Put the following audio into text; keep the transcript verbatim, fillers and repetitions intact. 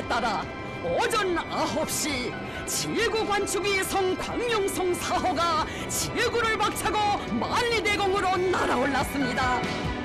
따라 오전 아홉 시 지구 관축이 성 광룡성 사호가 지구를 박차고 만리대공으로 날아올랐습니다.